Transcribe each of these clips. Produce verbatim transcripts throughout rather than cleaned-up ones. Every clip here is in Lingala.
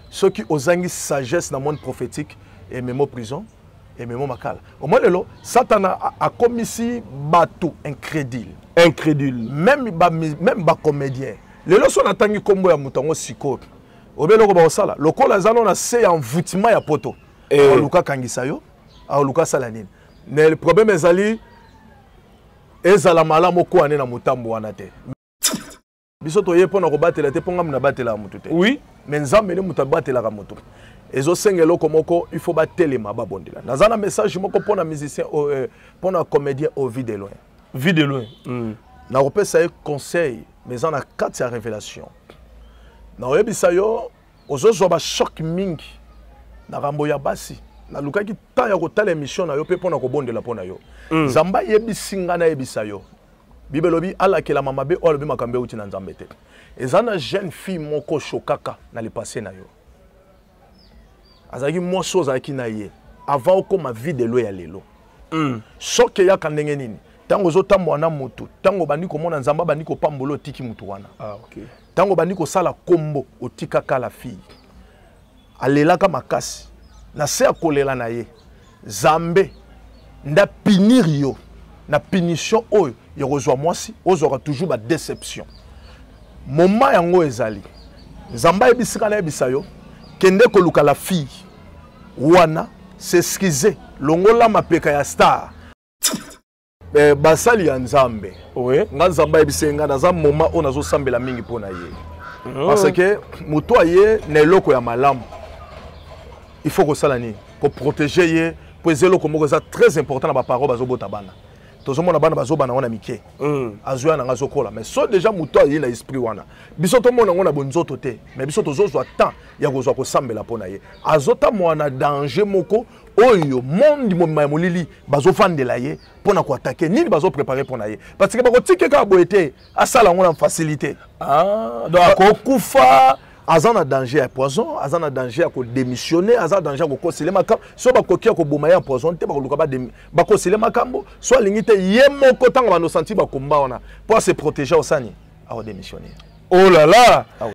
ceux qui osent sagesse dans le monde prophétique et même prison et même makala. Au moins lelo Satan a commis ici bateau incrédule, incrédule. Même ba même ba comédien. Lelo son atangi kombo ya mutango siko. Obelo ko ba osala. Lokola zalo na se envoûtement ya poto. Et luka kangisa yo, a luka salanine. Le problème ezali ezala malamu ko ane na mutambo wana te. Biso to ye pona ko batela te ponga muna batela mutu te. Oui, mais nzambe ne muta batela ka mutu. Ezo sengelo komoko il faut batelema ba bondela. Nazana message moko pona musicien euh, pona comédien au vide de loin. Vide de loin. Mm. Na opesa ye conseil mais en a quatre ya révélation. Na oyebisa yo ozo zo ba choc mingi na rambo ya basi. Na lukaki ta ya kotala émission na yo pe pona ko bondela pona yo. Mm. Zamba yebisinga na yebisa yo. Bibelobi ala ke la mama be olobi makambe uti na nzambe te. Ezana jeune fille moko chokaka na le passé na yo. Azaki moso azaki na ye avant ko ma vie de lo ya lelo. Mm. Choke ya kandenge nini. Tango zota mwana mutu, tango bandi ko mona nzamba bandi ko pambolo tiki mutu wana. Ah OK. Tango bandi ko sala kombo otika kala fille. Alelaka makasi. Na se akolela na ye. Zambe nda pinir yo. Na punition oyo yorozwa mwasi ozora toujours ba déception. Moment yango ezali. Nzamba ebisika na ebisa yo kende ko luka la fille. Wana s'excuser longola mapeka ya star. Eh, basali ya nzambe. Oui. Nga nzamba ebisenga na za moment on azo sambela mingi pona ye. Oh. Parce que muto aye na eloko ya malamu. Il faut que ça ni pour protéger ye, pour zelo comme ça très important na ba parole bazo bota bana. Tozo mona bana bazo bana wana mike. Mm. Azuya na ngazo kola mais so déjà muto aye na esprit wana. Biso to mona ngona bonzoto te, mais biso tozo zo temps ya kozwa ko sambela pona ye. Azota mona danger moko oyo monde mo molili bazo fandela ye pona ko attaquer nini bazo préparer pona ye. Parce que bako tike ka boete asala ngona facilité. Ah, donc akokufa azana danger ya poison, azana danger ya ko démissionner, azana danger ya ko kosele makambo, so ba kokia ko boma ya poison te ba ko luka ba ba kosele makambo, so lingite ye moko tanga ba no senti ba komba ona pour se protéger osani a démissionner. Oh là là. Ah,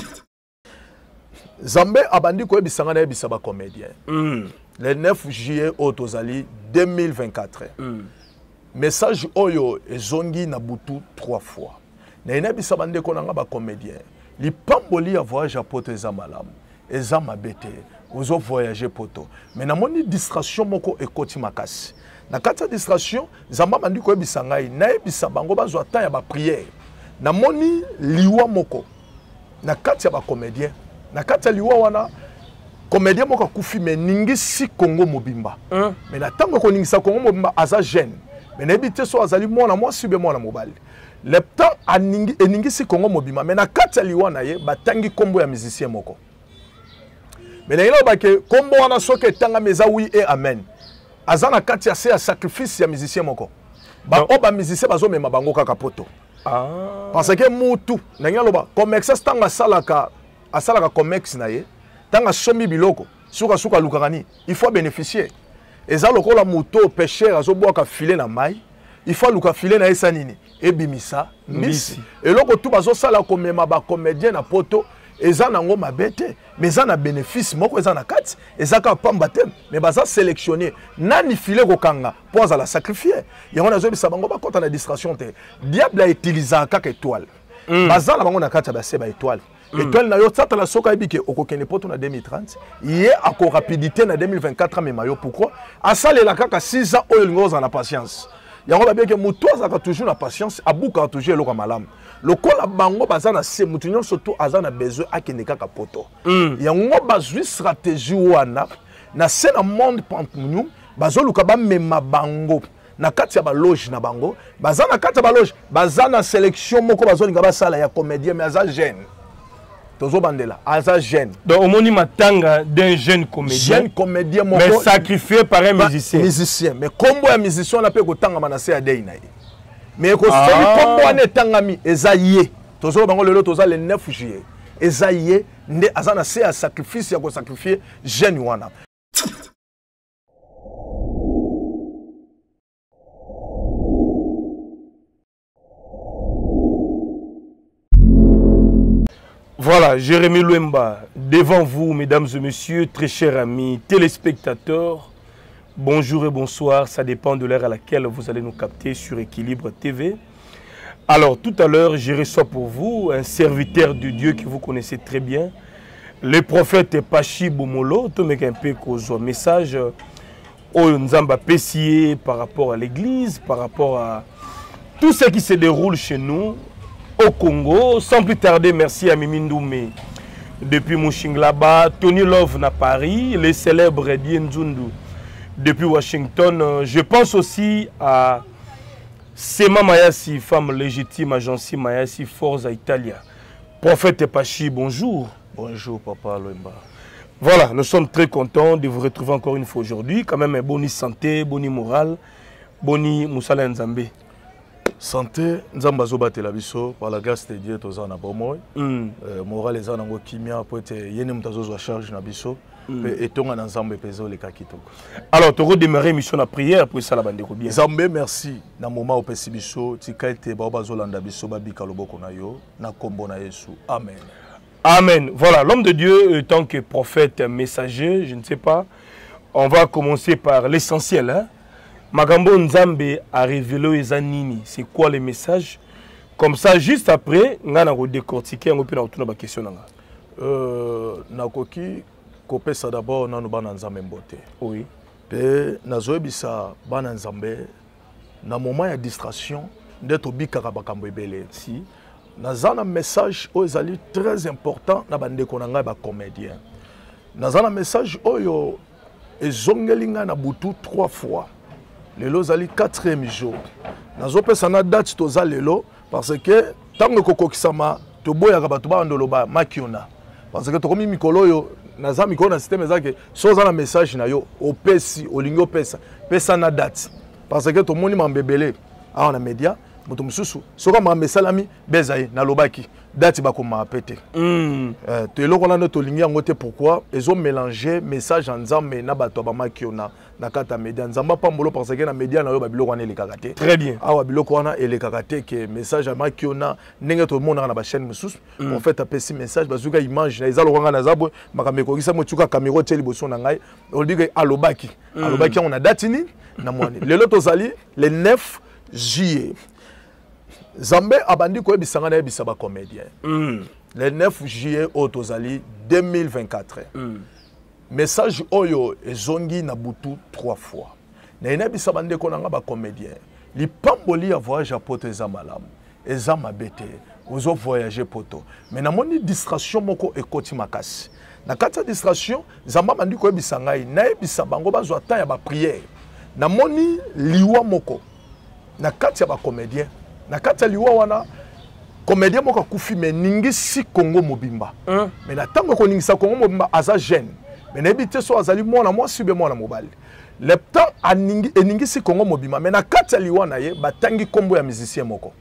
Zambé abandi ko ebisanga na ebisa ba comédien. Mm. Le neuf juillet au Tozali deux mille vingt-quatre. Mm. Message oyo ezongi na butu trois fois. Na ina ebisa bande ko nga ba comédien. Les pamboli à voyage à poto eza malamu eza mabete ozo voyager poto mais na moni distraction moko ekoti makasi na kati distraction zamba bandi ko ebisa ngai na ebisa bango bazwa temps ya ba prière na moni liwa moko na kati ya ba comédien na kati ya liwa wana comédien moko kufi mais ningisi Congo mobimba hein? Mais na tango ko ningisa Congo mobimba aza jeune mais na ebite so azali mwana mwasi be mwana mobali. Le temps a ningi eningisi Congo mobima mais na kati ya liwa na ye batangi kombo ya musicien moko. Mais na ilo ba ke kombo wana soke tanga meza oui et amen. Azana kati ya se ya sacrifice ya musicien moko. Ba o ba musicien bazo mema bango kaka poto. Ah. Parce que mutu na ngalo ba comex tanga salaka asalaka comex na ye tanga somi biloko suka suka lukakani il faut bénéficier. Eza lokola muto pêcheur azo boka filer na mai. Il faut luka filer na esa nini ebimisa misi eloko tu bazo sala komema ba comédien na poto eza nango mabete mais eza na bénéfice moko eza na kati eza ka pamba te mais baza sélectionner nani filer ko kanga pour za la sacrifier yango nazo bisa bango ba kota na distraction te diable a utilisé kaka étoile mm. Baza na bango na kati ba seba étoile mm. Étoile na yo tsata la soka ebike okokene poto na deux mille trente yé ako rapidité na deux mille vingt-quatre mais yo pourquoi asale la kaka six ans oyo lingo za na patience. Yango ba bien que mutoza ka toujours na patience abuka toujours eloko malamu lokola bango bazana se mutunyo surtout azana besoin akende kaka poto mm. Yango bazwi stratégie wana na se na monde pantunu bazoluka ba mema bango na kati ya ba loge na bango bazana kati ya ba loge bazana sélection moko bazolinga ba sala ya comédien mais aza jeune tozo bandela aza jeune donc omoni matanga d'un jeune comédien jeune comédien moko mais sacrifié par un musicien musicien mais combo ya musicien na pe ko tanga manase ya day na ye mais ko soli combo ane tangami eza ye tozo bango lelo toza le neuf juillet eza ye nde azana se ya sacrifice ya ko sacrifier jeune wana. Voilà, Jérémy Louemba, devant vous, mesdames et messieurs, très chers amis téléspectateurs, bonjour et bonsoir, ça dépend de l'heure à laquelle vous allez nous capter sur Équilibre T V. Alors, tout à l'heure, je reçois pour vous un serviteur de Dieu que vous connaissez très bien, le prophète Pachi Bomolo, tout le un peu un message au Nzamba Pessier par rapport à l'église, par rapport à tout ce qui se déroule chez nous, au Congo. Sans plus tarder, merci à Mimi Ndoumé depuis Mouchinglaba, Tony Love na Paris, les célèbres Dien Zundu depuis Washington. Je pense aussi à Sema Mayasi, femme légitime, Agency Mayasi, Forza Italia. Prophète Pachi, bonjour. Bonjour, Papa Louemba. Voilà, nous sommes très contents de vous retrouver encore une fois aujourd'hui. Quand même, bonne santé, bonne morale, bonne Moussala Nzambe. Santé, Nzamba Zobatela biso par la grâce de Dieu toza na bomoy. Moral eza nango kimia po ete yene mutazo zo charge na biso pe etonga na Nzambe pezo le kakitoko. Alors tu redémarrer mission la prière pour ça la bande ko bien. Nzambe merci na moment au pesi biso tika ete ba bazo landa biso ba bika loboko na yo na kombo na Yesu. Amen. Amen. Voilà, l'homme de Dieu en tant que prophète messager, je ne sais pas. On va commencer par l'essentiel hein. Magambo Nzambe a révélé Ezanini. C'est quoi le message? Comme ça, juste après, on va décortiquer un peu la question. Euh, nakoki kopé ça d'abord na nubana Nzambe mbote. Oui. Pe nazoe bisa bana Nzambe na moment ya distraction d'être bikaka bakambo ebele. Si. Nazana message oyezali très important na bande konanga ba comédien. Nazana message oyo ezongelinga na butu trois fois. Lelo zali quatrième jour. Nazo pesa na date toza lelo parce que tango kokokisama to boya ka batu ba ndoloba makiona. Parce que to komi mikolo yo naza mikolo na système ezake so za na message na yo opesi olingo pesa pesa na date. Parce que to moni mambebele a na média moto mususu soka ma mesalami bezaye na lobaki date ba ko ma pété. Mm. Euh to eloko na to lingi ngote pourquoi ils ont mélangé message en Nzambe na bato ba makiona. Nakata média Nzamba pambolo parce que na média na yo ba biloko wana elekakate. Très bien. Awa biloko wana elekakate que message à makiona ndenge to monde na ba chaîne mususu en fait apesi message bazuka image na ezalo ngana na zabwe makameko kisa motuka caméra teli boso na ngai on dit que alobaki alobaki on a date ni na mwani lelo tozali le neuf juillet Zambé abandi ko ebisanga na ebisa ba comédien le neuf juillet au tozali deux mille vingt-quatre. Message oyo ezongi na butu trois fois. Na ina bisa bande ko nanga ba comédien. Li pamboli ya voyage à poto eza malamu. Eza mabete. Ozo voyager poto. Mais na moni distraction moko ekoti makasi. Na kati distraction, Zamba bandi ko ebisa ngai na ebisa bango bazo ata ya ba prière. Na moni liwa moko. Na kati ya ba comédien. Na kati ya liwa wana comédien moko kufi mais ningisi Congo mobimba. Hein? Mais na tango ko ningisa Congo mobimba aza jeune. Mais n'habite so azali mwana moi sube mwana mobali. Le temps aningi eningisi Congo mobima mais na kati liwa na ye batangi kombo ya musicien moko.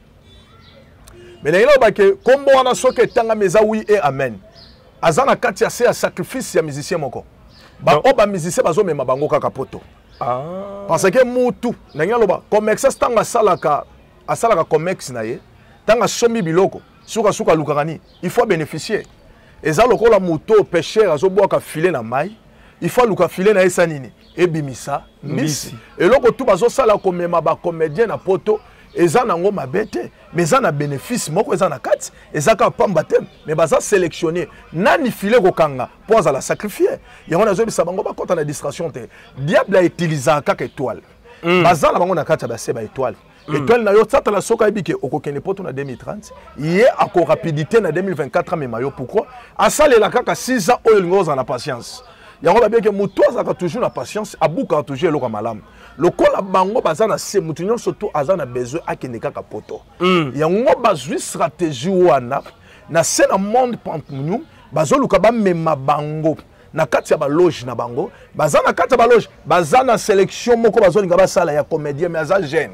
Mais na ilo ba ke kombo wana soke tanga meza oui et amen. Azana kati ya se ya sacrifice ya musicien moko. Ba no. Oba musicien bazo mema bango kaka poto. Ah. Parce que mutu na ngalo ba comex tanga salaka asalaka comex na ye tanga somi biloko suka suka lukakani il faut bénéficier. Eza lokola moto pêcheur azoboka filer na mai il faut luka filer na esa nini ebimisa misi eloko tu bazo sala komema ba comédien na poto eza nango mabete mais eza na bénéfice moko eza na kati eza ka pamba te mais baza sélectionner nani filer ko kanga pour za la sacrifier yango nazo bisa bango ba kota na distraction te diable a utilisé kaka étoile baza na bango na kati ba se ba étoile. Étoile na yo tata la soka ebike okokene poto na deux mille trente yé ako rapidité na deux mille vingt-quatre mais mayo pourquoi asale la kaka six ans oyo ngoza na patience yango ba bien que muto azaka toujours na patience abuka toujours eloko malamu lokola bango baza na se mutu nyon surtout azana besoin akene kaka poto yango bazwi stratégie wana na se na monde pantunu bazoluka ba mema bango na kati ya ba loge na bango baza na kati ya ba loge baza na sélection moko bazolinga basala ya comédien mais aza jeune.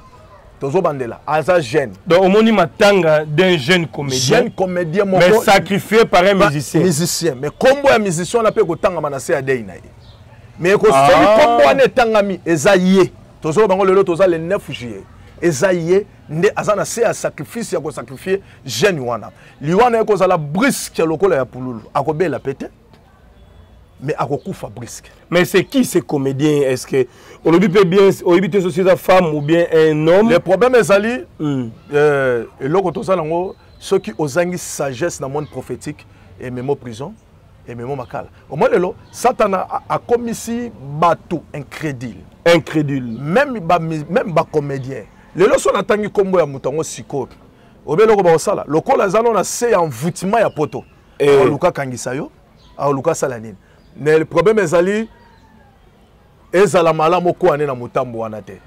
Tozo bandela, aza jeune. Donc au moni matanga d'un jeune comédien. Jeune comédien mon mais sacrifié par un musicien. Musicien, mais combo ya musicien on appelle ko tanga manase ya day na ye. Mais ko seli combo ane tanga mi eza ye. Tozo bango lelo toza le neuf juillet. ezaye nde azana se ya sacrifice ya ko sacrifier jeune wana liwana eko za la brisque lokola ya pululu akobela pete mais akokufa brisque. Mais c'est qui ces comédiens? Est-ce que on lui peut bien on lui peut aussi une femme ou bien un homme? Le problème est ali mm. euh et loko to ça nango ceux qui osangis sagesse dans le monde prophétique et même prison et même makala. Au moins lelo Satan a, a commis ici bateau incrédule. Incrédule. Même ba même ba comédien. Lelo so natangi kombo ya mutango siko. Obeloko ba osala. Lokola zalo na se envoûtement ya poto. Et luka kangisa yo, a luka salanine. Mais le problème est ali ezala malamu ko ane na mutambo wana te.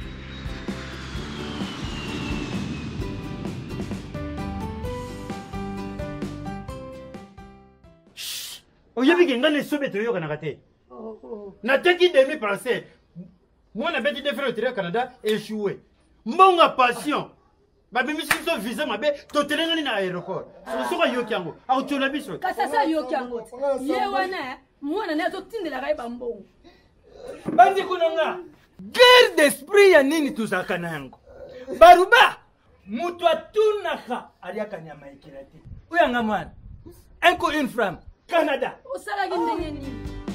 Oyebi ke ngane sobe to yo kana kate. Na teki demi français. Moi na beti de faire au Canada échoué. Monga passion. Ba bimi so visa mabe to telengani na aéroport. So so yo kyango. A to na biso. Ka sasa yo kyango. Ye wana mwana na to tindela kai bambongo. Bandi kunanga. Guerre d'esprit ya nini tuzaka nango. Baruba mutu atunaka aliaka nyama ikirati. Uyanga mwana. Enko une femme. Canada. Osala gindengeni.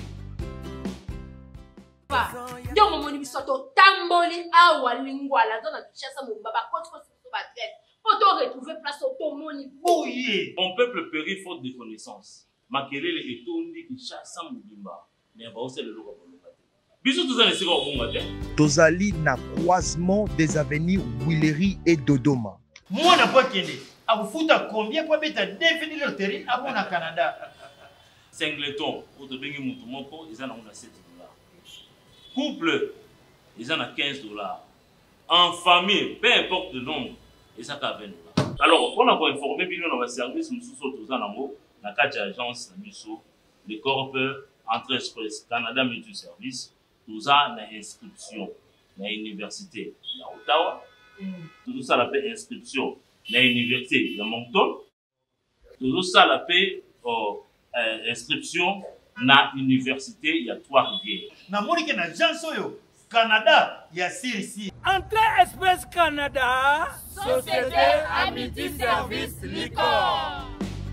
Ba, ndio momoni bisoto tamboli awa lingwala zona chasa mo baba kotko so ba trêve. Poto retrouver place au moni bouillé. Mon peuple périt faute de connaissance. Makelele etondi ki chasa mo bimba. Mais ba osele loko bolokate. Biso tuzana sika obonga te. Tozali na croisement des avenues Willery et Dodoma. Moi na pas kende. Akufuta combien pour beta définir le terrain à mon Canada. Singleton, ou de bengi mutu moko, ils en ont sept dollars. Couple, ils en ont quinze dollars. En famille, peu importe le nombre, ils en ont vingt dollars. Alors, on a pour informer, on va service, nous sommes tous en amour, dans quatre agences, le Corp, Entrée Express, Canada Multi Service, nous avons une inscription dans l'université de Ottawa, tout ça, la paix inscription dans l'université de Moncton, tout ça, la paix Euh, inscription na université il y a Trois-Rivières. Na monike na janso yo Canada ya sirisi. Entrée Express Canada. Société Amity Service Liquor.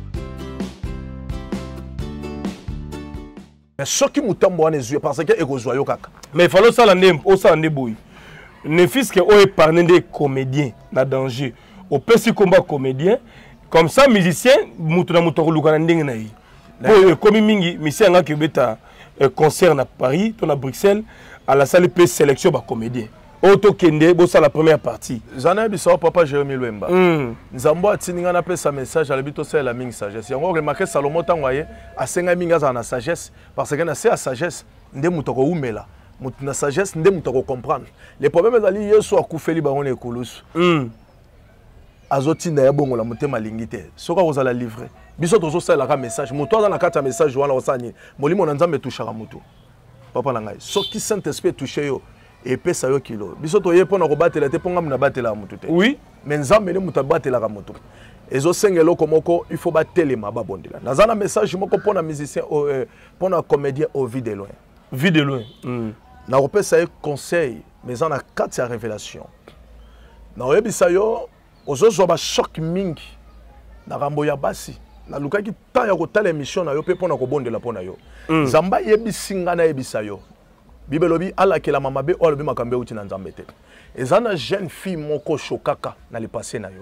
Mais ce qui mutambo wana ezue parce que ekozwa yo kaka. Mais il faut ça l'année au ça l'année boy. Ne fils que o épargner des comédiens na danger. Au petit combat comédien comme ça musicien mutu na mutu lukana ndenge na yi. Bon, comme mingi, monsieur anga kibeta concert à Paris, ton à Bruxelles, à la salle P sélection ba comédien. Auto kende, bo ça la première partie. Zana biso papa Jérémy Lwemba. Nzambo atininga na pesa message à l'habito c'est la mingi sagesse. Yango remarqué Salomon tangoye asenga minga za na sagesse parce que na c'est à sagesse nde mutoko umela. Mutu na sagesse nde mutoko comprendre. Les problèmes ezali yeso akufeli ba on ekulusu. Mm. Azoti na yabongo la mutema lingite. Soka ozala livrer. Biso tozo sala ka message moto za na kata message wana osani molimo na nzambe touchaka moto papa na ngai soki saint esprit toucher yo et pesa yo kilo biso to ye pona ko batela te ponga muna batela moto te oui mais nzambe ne muta batela ka moto ezo sengelo komoko il faut batelema ba bondela nazana message moko pona musicien pona comédien au vie de loin vie de loin mm. Na opesa ye conseil mais en a quatre ya révélation na oyebisa yo ozo zo ba choc mingi na rambo ya basi na lukaki ta ya kotala émission na yo pe pona ko bondela pona yo nzamba yebisinga na yebisa yo bibelobi ala ke la mama be olobi makambe uti na nzambe te ezana jeune fille moko shokaka na le passé na yo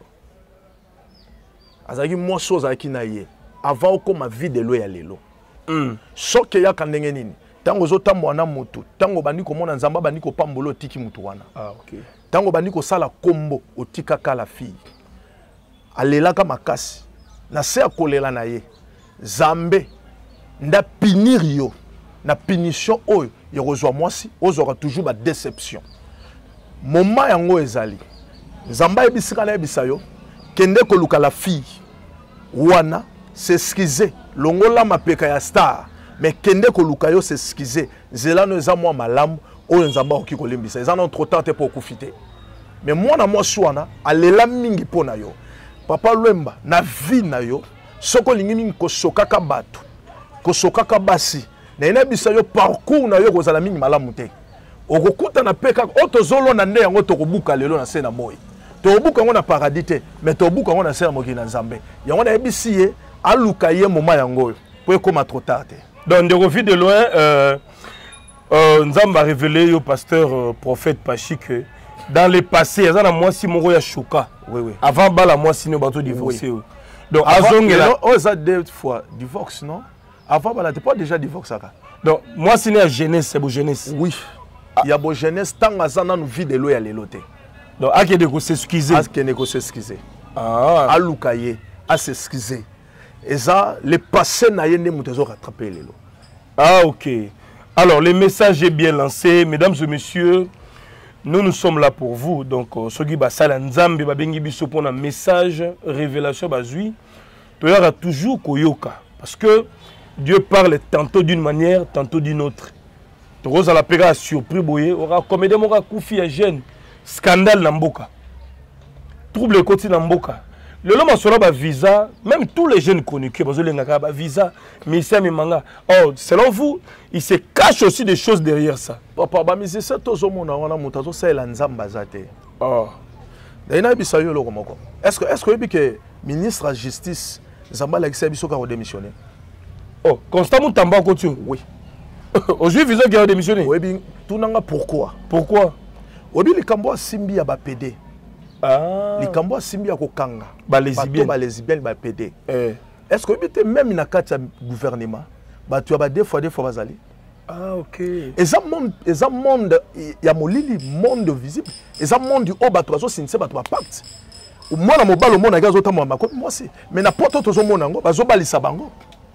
azaki moso azaki na ye avant ko ma vie de lo ya lelo mm. Soke ya kandenge nini tango zo tambo na mutu tango bandi ko mona nzamba bandi ko pambolo tiki mutu wana ah okay tango bandi ko sala kombo otika kala fille alelaka makasi na se akolela na ye Zambe nda pinir yo na punition oyo yokozwa mwasi ozwaka toujours ba déception moment yango ezali nzamba ebisika na ebisa yo kende koluka la fille wana s'excuser longola mapeka ya star mais kende koluka yo s'excuser zela no eza mwa malamu oyo nzamba oki kolimbisa eza non trop tard pour kufite mais mwana mwasi wana alela mingi pona yo papa Lwemba na vie na yo soko lingi mingi kosokaka bato kosokaka basi na ina bisa yo parcours na yo kozala mingi malamu te okokuta na pe kaka o tozolo na nde yango tokobuka lelo na se na moi tokobuka yango na paradis te mais tokobuka yango na se na mokili na Nzambe yango na yebisi ye aluka ye moma yango po ekoma trop tard te. Donc de revue de loin euh, euh, Nzambe a révélé au pasteur euh, prophète Pachi que dans le passé il y a moi si moko ya choka oui oui avant bala moi si no bato divorcé oui. Donc azongela oh ça deux fois divorce non avant bala t'es pas déjà divorcé ça. Donc moi si na jeunesse c'est beau jeunesse oui il y a beau jeunesse tant azana nous vie de lo ya leloté. Donc à que de s'excuser à que de s'excuser ah à lukaye à s'excuser et ça le passé na yende mutezo rattraper lelo. Ah ok. Alors le message est bien lancé mesdames et messieurs. Nous, nous sommes là pour vous. Donc, ce qui va faire Nzambe, babengi biso pour un message, révélation, bazui. Tu auras toujours koyoka. Parce que Dieu parle tantôt d'une manière, tantôt d'une autre. Tu auras la pega surpris, boye. Aura comédie, aura koufi à jeune. Scandale namboka. Trouble côté namboka. Le homme a son visa, même tous les jeunes connus qui ont un visa, mais c'est manga. Oh, selon vous, il se cache aussi des choses derrière ça. Papa, bah mais c'est ça tout le monde a on a monté ça c'est l'Nzamba zate. Oh. D'ailleurs, il s'agit de comment. Est-ce que est-ce que le ministre de la justice Nzamba l'a accepté biso a démissionné? Oh, Constant Tamba continue. Oui. Aujourd'hui, ils ont démissionné. Oui, bien tout nanga pourquoi? Pourquoi? Obi le Kambo Simbi a ba P D. Ah. Les Kambo Simbi a ko kanga. Ba lesbienne. Ba lesbienne ba P D. Eh. Est-ce que tu même na carte gouvernement? Ba tu as deux fois deux fois bazali. Ah ok. Et ça monde, et ça monde, il y a molili monde visible. Et ça monde du haut ba tu as aussi c'est ba tu pacte. Au moins na mobile au monde na gazo tamwa ma moi c'est. Mais na poto to zo monango ba zo balisa bango.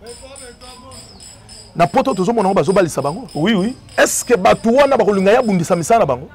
Na poto to zo monango ba zo balisa bango. Oui oui. Est-ce que ba tu wana ba kolinga ya bundisa misana bango?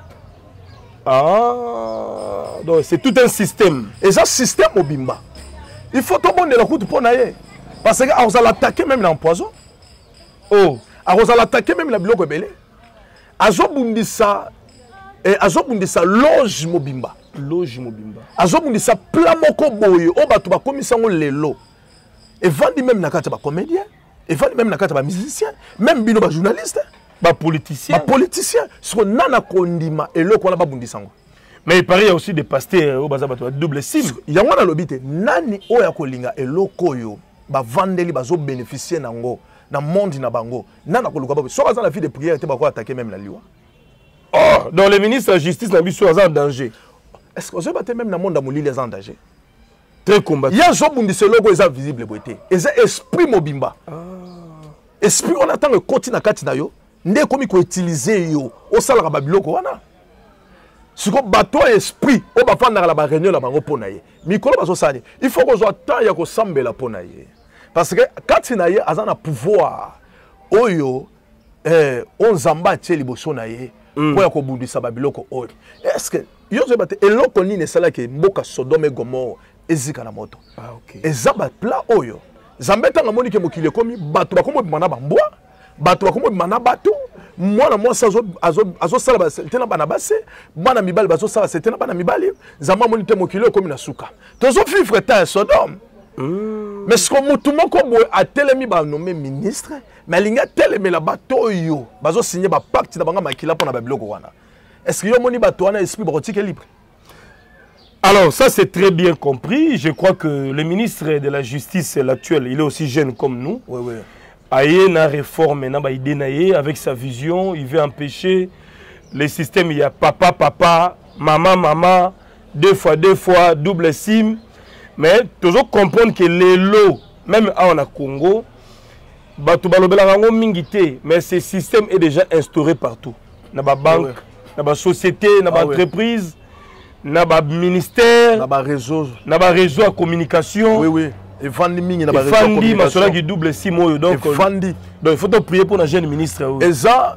Ah, donc c'est tout un système. Et ça système au bimba. Il faut tout bon de la route pour naïe. Parce que on va l'attaquer même dans poison. Oh, on va l'attaquer même la bloc belé. Azo bundisa et azo bundisa loge mobimba. Loge mobimba. Azo bundisa plan moko boye o ba to ba komisa ngo lelo. Et vandi même na kata ba comédien, et vandi même na kata ba musicien, même bino ba journaliste. Ba politicien. Ba politicien. Ce qu'on a na kondima et le qu'on a ba bundisango. Mais il paraît qu'il y a aussi des pasteurs au bazar bato double sim. Il y a un lobby nani oya kolinga et le koyo ba vandeli bazo bénéficier nango na monde na bango. Nana koluka ba so bazan la vie de prière te ba ko attaquer même la liwa. Oh, donc le ministre de la justice n'a mis en danger. Est-ce que vous avez même dans le monde dans les en danger? Très combattu. Il y a un job où ce logo est visible. Et c'est esprit mobimba. Esprit, on attend que continue à katina yo. N'est comme il faut utiliser yo. Au salaire babiloko wana. Ce que bateau esprit, on va faire la réunion là-bas au ponaye. Mikolo baso sani. Il faut qu'on soit temps ya ko sambe la ponaye. Parce que katina ye azana pouvoir. Oyo eh on zamba tcheli boso na ye. Pour ya ko bundisa babiloko oyo. Est-ce que yo je bate eloko ni ne sala ke mboka Sodome Gomorrhe ezika na moto. Ah ok. Ezaba pla oyo. Zambeta ngamoni ke mokile komi bato bakomo bimana bambwa. Bato bakomo bimana bato. Mwana mwasa azo azo azo sala ba tena bana base. Bana mibali bazo sala tena bana mibali. Zamba moni te mokile komi na suka. Tozo vivre ta Sodome. Mm. Mais ce que mutu moko boy a telemi ba nommé ministre, mais linga telemi la bato yo. Bazo signer ba pacte na banga makila pona ba biloko wana. Est-ce que yo moni bato wana esprit brotique libre? Alors ça c'est très bien compris. Je crois que le ministre de la Justice l'actuel, il est aussi jeune comme nous. Oui oui. Aye na réforme na ba idée naie avec sa vision, il veut empêcher les systèmes, il y a papa papa, maman maman, deux fois deux fois double sim. Mais toujours comprendre que les lots, même en Congo, bato balobela rango mingité, mais ce système est déjà instauré partout. Na ba banque, oui. Na ba société, na ba ah, entreprise, oui. Na ba ministère, na ba réseau, na ba réseau à communication. Oui oui. Et Fandi mingi na ba réseau à communication. Fandi masola qui double six mois donc. Fandi. Donc il faut prier pour la jeune ministre. Et ça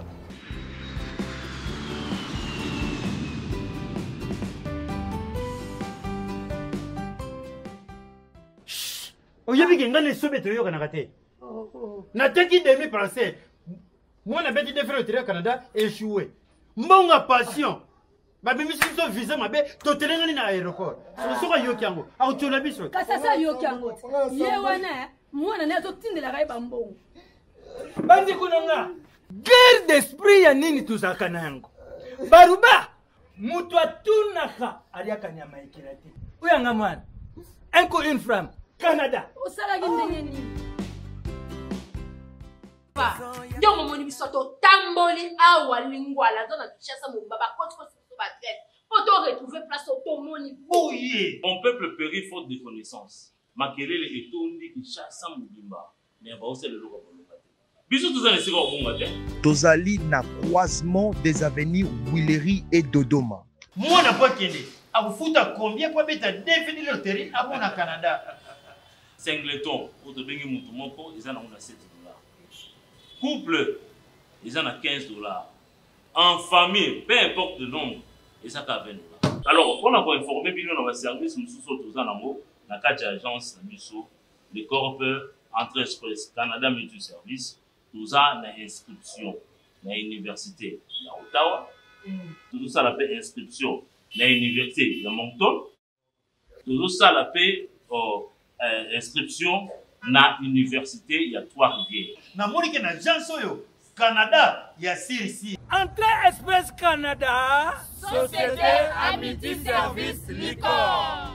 oyebi ke ngane sobe to yoka nakate na teki demi français moi na beti defero tire Canada échoué mbonga passion ba bimisi so visa mabe to telengani na aéroport so so yoki yango au tona biso kasa sa yoki yango ye wana mwana ne to tindela kai bambongo bandi kunanga guerre d'esprit ya nini tuzaka nango baruba mutu atunaka aliaka nyama ekela te oyanga mwana un coup une femme Canada osalaki ndenge nini ndio momoni biso totamboli awa lingwala zo na tuchasa mobimba bakoti kosi biso batraite po to retrouver place otomoni bouye mon peuple périt faute de connaissance makelele etondi kishasa mobimba mais baosala eloko bolonga te biso tozala esika obonga te tozali na croisement des avenues Willery et Dodoma. mwana po kende akufuta combien po beta défini loterie abona Canada singleton otobengi mutu moko eza na ngona sept dollars couple eza na quinze dollars en famille peu importe le nombre eza ka vingt dollars alors pour na informer bino na ba service mususu toza nango na kati ya agence na biso le corps entre express Canada Multi Service toza na inscription na université ya Ottawa tout ça la paix inscription na université ya Moncton tout ça la paix euh, inscription na université ya Trois-Rivières na molike na agence oyo Canada ya Sirisi Entrée Express Canada Société à Multi Service Licor.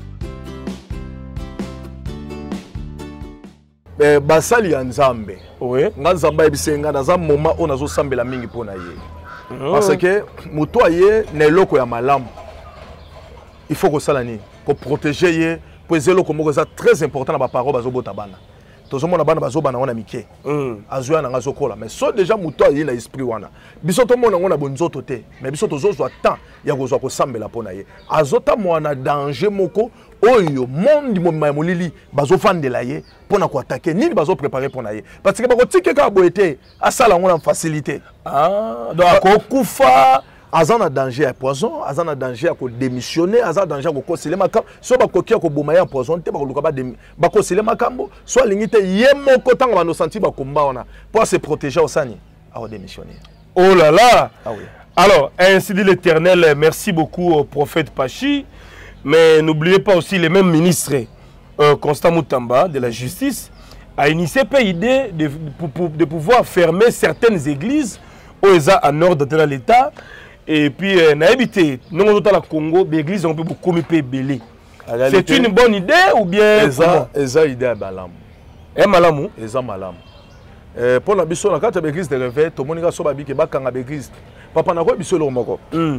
Eh, basali ya nzambe oui nga nzambe ebisenga naza moma o nazo sambela mingi pona ye parce que muto aye na eloko ya malamu il faut ko sala ni ko protéger ye po ezelo ko moko za très important na ba parole bazo bota bana tozomona bana bazo bana wana mike azuya na ngazo kola mais so déjà muto aye na esprit wana biso to mona ngona bonzoto te mais biso tozozwa temps ya kozwa ko sambela pona ye azota mwana danger moko oyo monde momaya molili bazo fandela ye pona ko attaquer nini bazo préparer pona ye parce que bako tike ka boete asala ngona facilité ah donc akokufa azana danger ya poison azana danger ya ko démissionner azana danger ya ko kosele makambo so bakokia ko boma ya poison te bakoluka ba ba kosele makambo so alingite ye moko tanga bano senti bakomba wana pour se protéger osani a démissionner. Oh là là. Ah oui. Alors ainsi dit l'Éternel, merci beaucoup au prophète Pachi. Mais n'oubliez pas aussi les mêmes ministres, euh, Constant Moutamba de la justice, a initié pas idée de, de, de pouvoir fermer certaines églises où ils ont en ordre de l'État. Et puis, euh, n'a habité, nous dans le Congo, les églises ont pu beaucoup belé. C'est une bonne idée ou bien eza idée à Balam. Et Malamou eza Malam. Pour la biso, la carte de l'église de réveil, tout le monde a sauvé que bakanga l'église. Papa n'a pas biso le moko.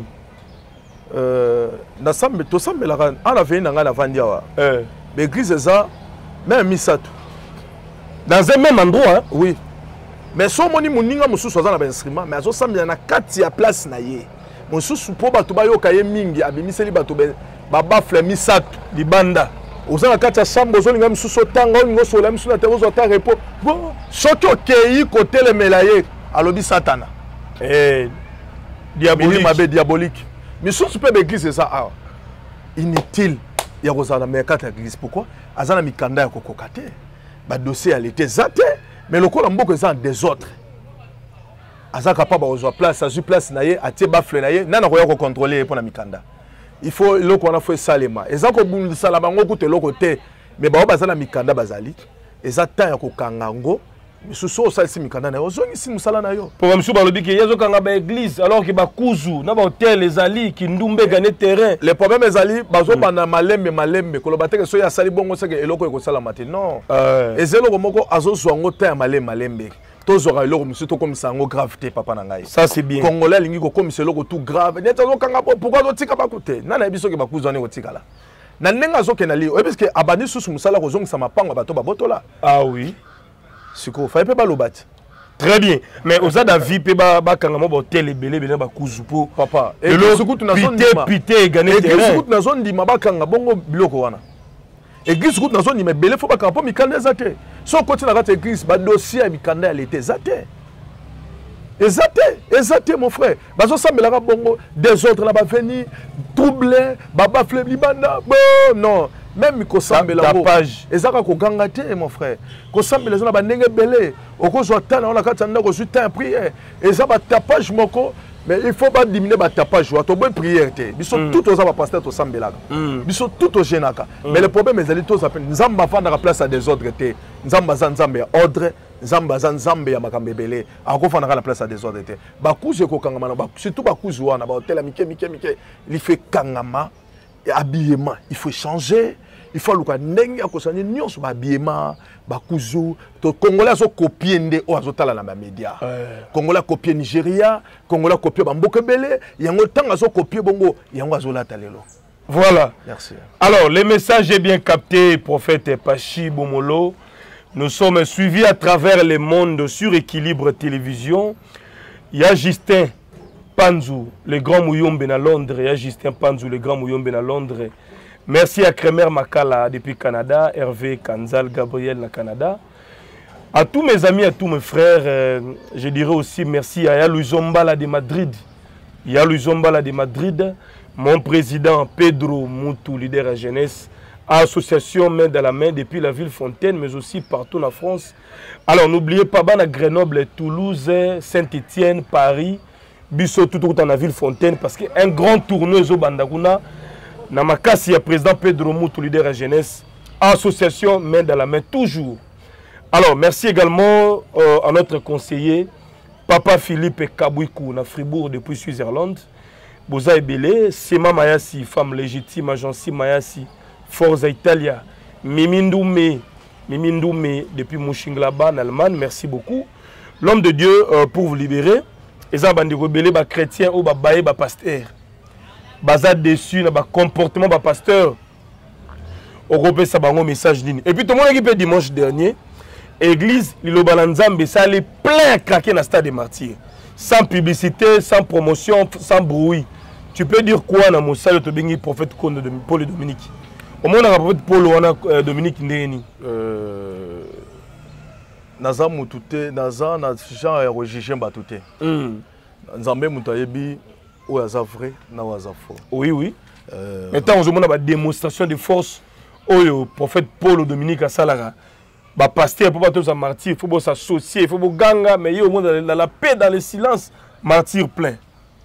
Euh, na sambe to sambe la ala veni na ngala vandia wa euh l'église eza même misato dans un même endroit hein? Oui mais so moni muninga mususu aza na ba instrument mais azo sambe na kati ya place na ye mususu po bato ba yoka ye mingi abimiseli bato ba bafle misato libanda oza na kati ya chambre ozo linga mususu tanga olingo sola mususu na terozo ta repos bon soki okei kotelemela ye alobi satana eh diabolique mabe diabolique. Mais si tu peux l'église, c'est ça inutile. Il y a Rosana Mercat à l'église. Pourquoi? Azana Mikanda ya kokokate. Ba dossier à l'été zate. Mais le col en beaucoup est en désordre. Azana capable de place, à place naie, à te bafle naie, n'a rien à contrôler pour la Mikanda. Il faut le qu'on a fait salema. Et ça qu'on boule salama ngoku te lokote. Mais ba bazana Mikanda bazali. Et ça tant ya kokangango. Mais ce sont aussi Mikanda na ozongi si musala na yo. Pour monsieur balobi ke yezo kanga ba église alors que ba kuzu na ba hôtel les ali ki ndumbe gagner terrain. Les problèmes les ali bazo bana malembe malembe ko lobate ke so ya sali bongo seke eloko ko sala mate non. Euh ezelo moko azo zwango ta malembe malembe. Tozora eloko monsieur to comme ça ngo gravité papa na ngai. Ça c'est bien. Congolais lingi ko comme eloko tout grave. Neta zo kanga pourquoi zo tika ba kote. Na na biso ke ba kuzu ne ko tika la. Na nenga zo ke na li. Parce que abani susu musala ko zonga sama panga bato ba botola. Ah oui. Siko fa pe ba lobati. Très bien. Mais aux a d'avis pe ba ba kangamo ba hotel belé belé ba kuzu po papa. Et le sukutu na zone pité pité gagner terrain. Et sukutu na zone di mabakanga bongo biloko wana. Église sukutu na zone di me belé faut ba kanga po mikanda zate. So côté na kati église ba dossier ya mikanda elle était zate. Ezate, ezate mon frère. Bazo sambela ka bongo des autres là ba venir troublé, baba flem libanda. Bon non. Même ko sambela ko page ezaka ko ganga te mon frère ko sambela zona ba ndenge belé okozwa tana on a kata ndako sur temps prière eza ba tapage moko mais il faut pas diminuer ba tapage wa to bonne prière te biso tout aux ba pasteur to sambela biso tout au genaka mais le problème ezali to s'appelle nzamba fanda ka place à des ordres te nzamba za nzamba ya ordre Zamba zan Zambé ya makambebele akofana na place à désordre té bakuze ko kangama na surtout bakuze wana ba hôtel mike mike mike il fait kangama habillement il faut changer il faut luka ndenge akosani nyonso ba habillement bakuzu to congolais azo copier ndé o azotala na ba média congolais copier Nigeria congolais copier bamboka belé yango tanga azo copier bongo yango azolata lelo. Voilà. Merci. Alors, le message est bien capté, prophète Pachi Bomolo. Nous sommes suivis à travers le monde sur Équilibre Télévision. Il y a Justin Panzou, le grand Mouyombe à Londres. Il y a Justin Panzou, le grand Mouyombe à Londres. Merci à Kremer Makala depuis Canada, Hervé Kanzal, Gabriel na Canada. À tous mes amis, à tous mes frères, euh, je dirais aussi merci à Yalou Zombala de Madrid. Yalou Zombala de Madrid. Mon président Pedro Moutou, leader à jeunesse, association main dans la main depuis la ville Fontaine, mais aussi partout en France. Alors n'oubliez pas, à Grenoble, Toulouse, Saint-Étienne, Paris, Bissot, tout dans la ville Fontaine, parce qu'un grand tournoi au Bandaguna, Namakasi, il y a président Pedro Moutou, leader à jeunesse, association main dans la main, toujours. Alors merci également euh, à notre conseiller, Papa Philippe Kabouikou, à Fribourg, depuis Suisse-Irlande. Boza Ebele, Sema Mayasi, femme légitime, agence Mayasi, Forza Italia, Mimindoume, Mimindoume, depuis Mouchinglaba, en Allemagne, merci beaucoup. L'homme de Dieu euh, pour vous libérer, et ça, bandi rebelle, ba chrétien ou ba baé, ba pasteur. Baza déçu, na ba comportement, ba pasteur. Au groupe, ça, ba un message ligne. Et puis, tout le monde qui peut dimanche dernier, église, l'Ilo Balanzambe, ça allait plein craquer dans le stade des martyrs. Sans publicité, sans promotion, sans bruit. Tu peux dire quoi dans mon salle de Bengi, prophète Paul Dominique? Au moins, on a prophète Paul ou Dominique Ndéni. Naza Moutouté, Naza, Jean et Roger Batouté. Nzambe Moutayebi, ou Aza vrai, na Aza faux. Oui, oui. Maintenant, on a une démonstration de force. Le prophète Paul Dominique à Salara. Bah pasteur pour pas tous martyr, il faut s'associer, il faut ganga, mais il y a au moins dans la paix, dans le silence, martyr plein.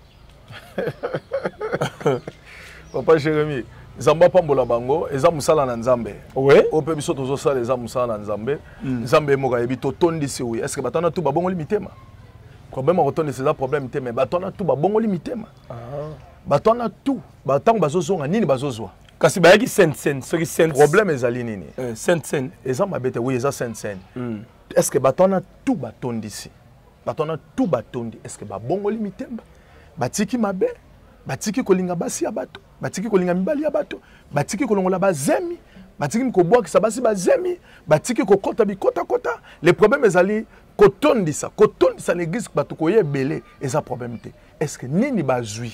Papa Jérémy, Zamba Pambola Bango, Eza Musala na Nzambe. Oui. Au peu biso tozo sala Eza Musala na Nzambe. Nzambe mo gayebi to tondi si oui. Est-ce que batana tout ba bongo limité ma? Problème à retourner c'est un problème limité mais batana tout ba bongo limité ma. Ah. Batana tout, batang bazozo nga nini bazozo. Kasi bayaki sainte scène, ce qui sainte problème ezali nini? Sainte scène. Eza mabete oui, eza sainte scène. Est-ce que batana tout batondi ici? Batana tout batondi, est-ce que ba bongo limité ma? Batiki mabe, batiki kolinga basi ya bato, batiki kolinga mibali ya bato, batiki kolongola bazemi, batiki mkoboa kisabasi bazemi, batiki kokota bikota kota. Le problème ezali kotondi ça, kotondi ça l'église bato koye belé, eza problème te. Est-ce que nini bazui?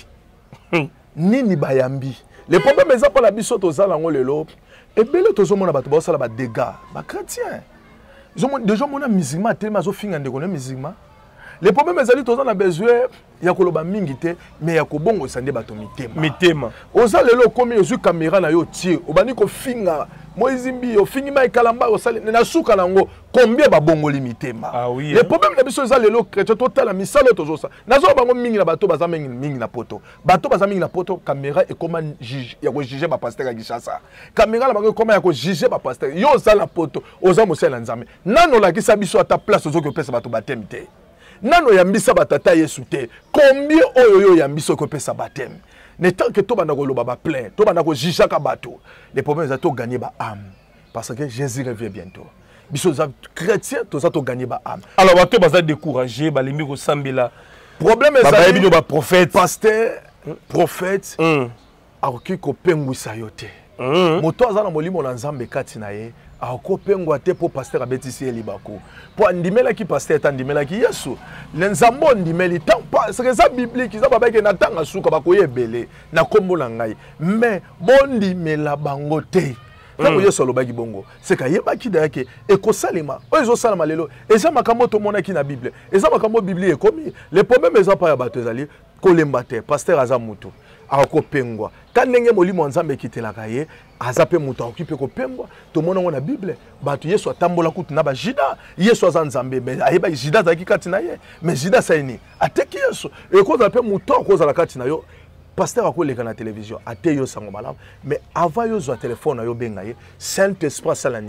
Nini bayambi? Le problème est pour la biso tozala ngo lelo. Et belé tozomona bato ba sala ba dégâts, ba chrétien. Déjà mona musulman tellement zo finga ndeko musulman. Le problème est que nous avons besoin de koloba mingite mais ya ko bongo sande bato mitema. Mitema. Oza lelo komi ozu caméra na yo tie, obani ko finga moizimbi o fingi mai kalamba o sale na suka nango combien ba bongo limitema. Ah oui. Le problème na biso za lelo chrétien total misalo tozo sa. Nazo bango mingi na bato baza mingi mingi na poto. Bato baza mingi na poto caméra et comment juge ya ko juger ba pasteur ya Gishasa. Caméra la bango comment ya ko juger ba pasteur. Yo za la poto, oza mosela nzambe. Nano la kisa biso ata place ozo ko pesa bato batemite. Nano yambisa batata yesu te. Combien oyo yambisa ko pesa batem. Ne tant que to bana ko loba ba plein, to bana ko jijaka bato. Les problèmes za to gagner ba âme parce que Jésus revient bientôt. Biso za chrétien to za to gagner ba âme. Alors bato baza décourager ba limbi ko sambela. Problème est ça bino ba prophète, pasteur, prophète. Akoki ko pengwisa yote. Moto aza na molimo na Nzambe kati na ye. Ako pengwa te po pasteur abetisi elibako. Po andimela ki pasteur tandimela ki Yesu. Lenzambo ndimeli tant pas c'est ça biblique ça baba ke na tanga suka bakoyebele na kombo na ngai. Mais bondi mela bango te. Tango Yesu alobaki bongo. C'est ka yebaki da yake ekosalema. Ozo salama lelo. Eza makambo to mona ki na Bible. Eza makambo Bible ekomi. Le problème eza pa ya bato ezali kolemba te pasteur aza mutu. Ako pengwa. Kanenge molimo Nzambe kitelaka ye. Azape mutu okipe ko pengwa to mona ngona Bible batu Yesu atambola kutu na ba jida Yesu aza Nzambe mais ayeba jida za kikati na ye mais jida saini ateki Yesu e ko za pe mutu ko za la kati na yo pasteur akoleka na télévision ate yo sango malamu mais avant yo zo téléphone yo benga ye Saint-Esprit sala nini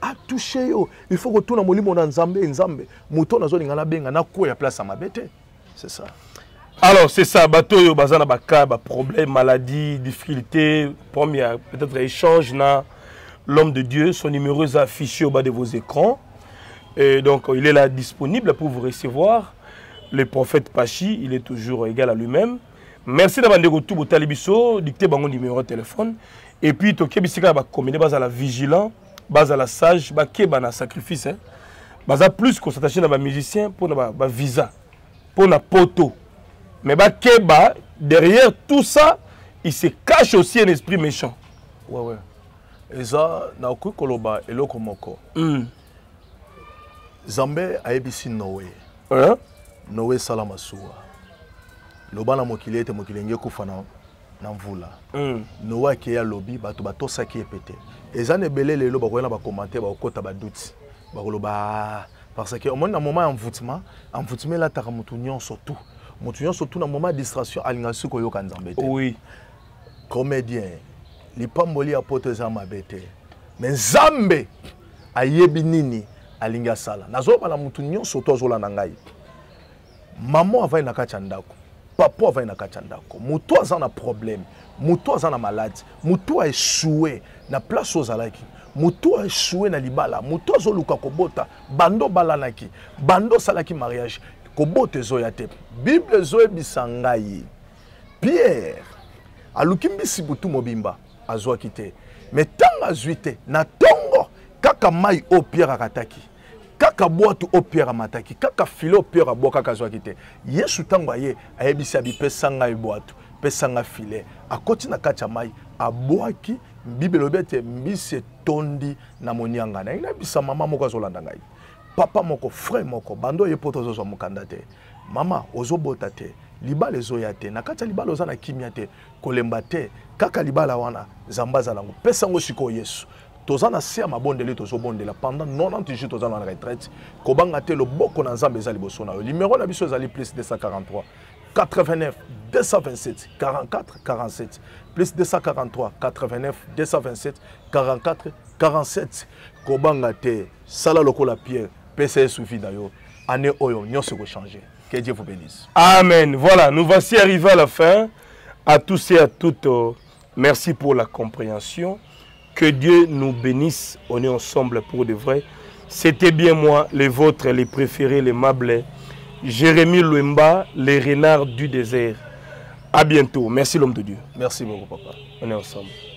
a touché yo. Il faut que tout le monde soit Nzambe, Nzambe. Mouton na zone ngana benga na quoi ya place à ma bête. C'est ça. Alors, c'est ça, bateau yo bazana baka, ba problème, maladie, difficulté, premier peut-être échange na l'homme de Dieu, son numéro est affiché au bas de vos écrans. Et donc il est là disponible pour vous recevoir. Le prophète Pachi, il est toujours égal à lui-même. Merci d'avoir dit tout au talibiso, dicté mon numéro de téléphone. Et puis to kebisika ba combiné base à la vigilant, base à la sage, ba keba na sacrifice, hein. Base plus qu'on s'attache à ba musicien pour na ba visa, pour na poto. Mais bah, Keba, derrière tout ça, il se cache aussi un esprit méchant. Ouais, ouais. Et ça, na kui koloba eloko moko. Mm. Zambé a ebisi Noé. Hein? Noé salamasuwa. Loba na mokili ete mokili nge kufa na na mvula. Mm. Noé ki ya lobi bato bato saki epete. Eza ne belé lelo ba koyena ba commenter ba okota ba doute. Ba koloba parce que au moins na moment envoûtement, envoûtement la taramutu nyonso tout. Moutouillon surtout dans le moment de distraction, alingasu koyo kanzambete. Oui. Comédien, li pamboli apote zama bete. Mais Zambe ayebi nini alinga sala. Nazo bala moutouillon surtout zola nangai. Maman avay na kachandako. Papa avay na kachandako. Moutou azana problème. Moutou azana malade. Moutou a échoué na place aux alaki. Moutou a échoué na libala. Moutou azoluka kobota. Bando balanaki. Bando salaki mariage. Kobote zoyate. Bible zoe bisangai. Pierre. Alukimbi sibutu mobimba. Azwa kite. Mais tant azuite. Na tongo. Kaka mai o Pierre akataki. Kaka boatu o Pierre amataki. Kaka filo Pierre abo kaka azwa kite. Yesu tango aye. Ayebisi abi pesanga boatu. Pesanga file. Akoti na kacha mai. Aboaki. Bible obete mbise tondi na monianga. Na ina bisa mama moko azolanda ngai. Papa moko, frère moko, bando ye poto zo mukanda te. Mama ozo bota te. Libala ezo ya te. Nakata libala oza na kimia te. Kolemba te. Kaka libala wana zambaza lango. Pesa ngo siko Yesu. Toza na sia mabondeli tozo bondela pendant quatre-vingt-dix jours toza na retraite. Kobanga te lo boko na nzambe za liboso na yo. Numéro na biso ezali plus deux cent quarante-trois quatre-vingt-neuf deux cent vingt-sept quarante-quatre quarante-sept plus deux cent quarante-trois quatre-vingt-neuf deux cent vingt-sept quarante-quatre quarante-sept. Kobanga te sala lokola Pierre. P C S suffit d'ailleurs. Année oyo, nous se changer. Que Dieu vous bénisse. Amen. Voilà, nous voici arrivés à la fin. À tous et à toutes, euh, merci pour la compréhension. Que Dieu nous bénisse. On est ensemble pour de vrai. C'était bien moi, les vôtres, les préférés, les Mablais. Jérémy Louemba, les renards du désert. À bientôt. Merci l'homme de Dieu. Merci beaucoup, papa. On est ensemble.